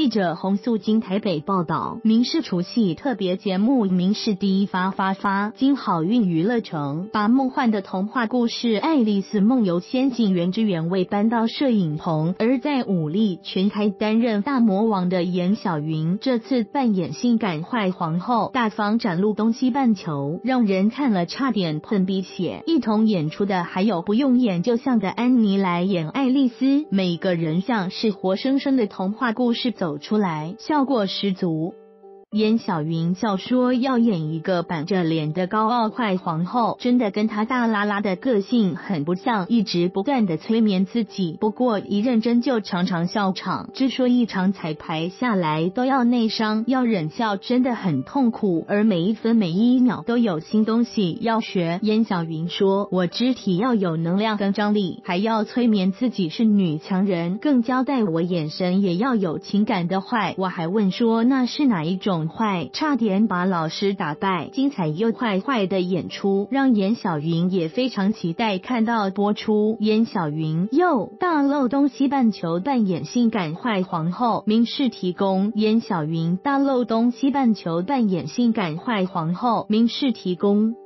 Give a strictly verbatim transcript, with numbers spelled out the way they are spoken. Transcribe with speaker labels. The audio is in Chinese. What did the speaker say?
Speaker 1: 记者洪素金台北报道，民视除夕特别节目《民视第一发发发》经好运娱乐城把梦幻的童话故事《爱丽丝梦游仙境》原汁原味搬到摄影棚，而在武力全开担任大魔王的严小云，这次扮演性感坏皇后，大方展露东西半球，让人看了差点喷鼻血。一同演出的还有不用演就像的安妮来演爱丽丝，每个人像是活生生的童话故事走出来，效果十足。严小云笑说要演一个板着脸的高傲坏皇后，真的跟她大拉拉的个性很不像，一直不断的催眠自己，不过一认真就常常笑场，只说一场彩排下来都要内伤，要忍笑真的很痛苦，而每一分每一秒都有新东西要学。严小云说，我肢体要有能量跟张力，还要催眠自己是女强人，更交代我眼神也要有情感的坏。我还问说那是哪一种坏，差点把老师打败。精彩又坏坏的演出让严小云也非常期待看到播出。严小云又大漏东西半球扮演性感坏皇后，民视提供。严小云大漏东西半球扮演性感坏皇后，民视提供。